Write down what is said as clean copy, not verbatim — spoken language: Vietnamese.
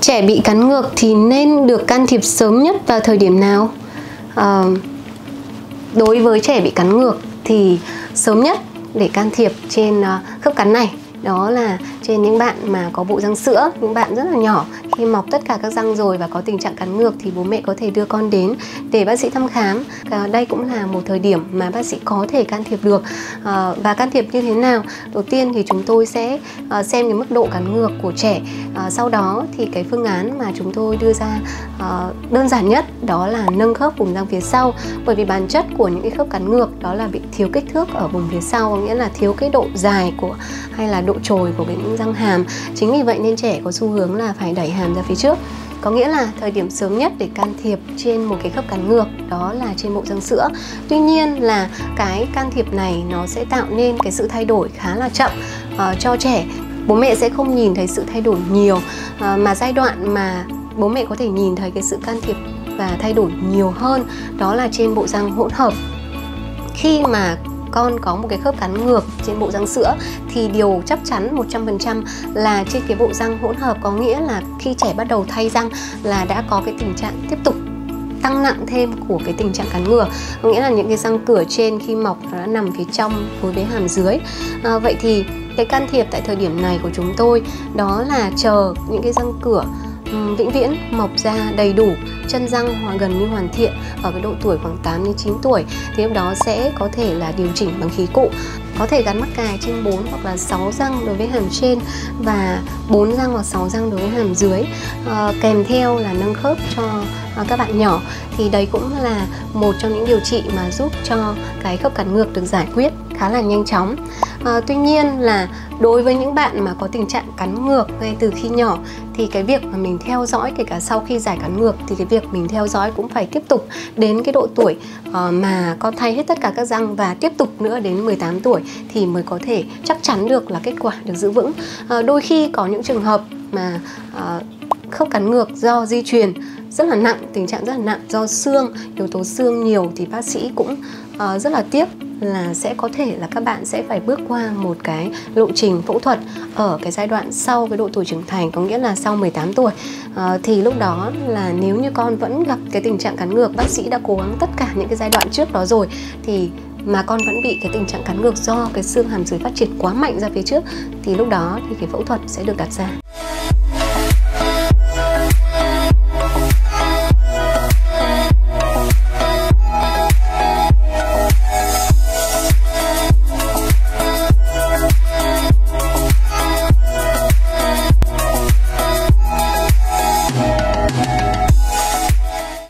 Trẻ bị cắn ngược thì nên được can thiệp sớm nhất vào thời điểm nào? Đối với trẻ bị cắn ngược thì sớm nhất để can thiệp trên khớp cắn này đó là trên những bạn mà có bộ răng sữa, những bạn rất là nhỏ. Khi mọc tất cả các răng rồi và có tình trạng cắn ngược thì bố mẹ có thể đưa con đến để bác sĩ thăm khám. Đây cũng là một thời điểm mà bác sĩ có thể can thiệp được. Và can thiệp như thế nào? Đầu tiên thì chúng tôi sẽ xem cái mức độ cắn ngược của trẻ. Sau đó thì cái phương án mà chúng tôi đưa ra đơn giản nhất đó là nâng khớp vùng răng phía sau. Bởi vì bản chất của những cái khớp cắn ngược đó là bị thiếu kích thước ở vùng phía sau, có nghĩa là thiếu cái độ dài của hay là độ trồi của cái răng hàm. Chính vì vậy nên trẻ có xu hướng là phải đẩy hàm ra phía trước. Có nghĩa là thời điểm sớm nhất để can thiệp trên một cái khớp cắn ngược đó là trên bộ răng sữa. Tuy nhiên là cái can thiệp này nó sẽ tạo nên cái sự thay đổi khá là chậm cho trẻ. Bố mẹ sẽ không nhìn thấy sự thay đổi nhiều, mà giai đoạn mà bố mẹ có thể nhìn thấy cái sự can thiệp và thay đổi nhiều hơn đó là trên bộ răng hỗn hợp. Khi mà con có một cái khớp cắn ngược trên bộ răng sữa thì điều chắc chắn 100% là trên cái bộ răng hỗn hợp, có nghĩa là khi trẻ bắt đầu thay răng là đã có cái tình trạng tiếp tục tăng nặng thêm của cái tình trạng cắn ngược. Có nghĩa là những cái răng cửa trên khi mọc nó đã nằm phía trong đối với hàm dưới. Vậy thì cái can thiệp tại thời điểm này của chúng tôi đó là chờ những cái răng cửa vĩnh viễn mọc ra đầy đủ, chân răng gần như hoàn thiện ở cái độ tuổi khoảng 8 đến 9 tuổi thì lúc đó sẽ có thể là điều chỉnh bằng khí cụ. Có thể gắn mắc cài trên 4 hoặc là 6 răng đối với hàm trên và 4 răng hoặc 6 răng đối với hàm dưới, kèm theo là nâng khớp cho các bạn nhỏ. Thì đấy cũng là một trong những điều trị mà giúp cho cái khớp cắn ngược được giải quyết khá là nhanh chóng. Tuy nhiên là đối với những bạn mà có tình trạng cắn ngược ngay từ khi nhỏ thì cái việc mà mình theo dõi, kể cả sau khi giải cắn ngược thì cái việc mình theo dõi cũng phải tiếp tục đến cái độ tuổi mà con thay hết tất cả các răng, và tiếp tục nữa đến 18 tuổi thì mới có thể chắc chắn được là kết quả được giữ vững. Đôi khi có những trường hợp mà khớp cắn ngược do di truyền rất là nặng, tình trạng rất là nặng do xương, yếu tố xương nhiều thì bác sĩ cũng rất là tiếc là sẽ có thể là các bạn sẽ phải bước qua một cái lộ trình phẫu thuật ở cái giai đoạn sau cái độ tuổi trưởng thành, có nghĩa là sau 18 tuổi. Thì lúc đó là nếu như con vẫn gặp cái tình trạng cắn ngược, bác sĩ đã cố gắng tất cả những cái giai đoạn trước đó rồi thì mà con vẫn bị cái tình trạng cắn ngược do cái xương hàm dưới phát triển quá mạnh ra phía trước thì lúc đó thì cái phẫu thuật sẽ được đặt ra.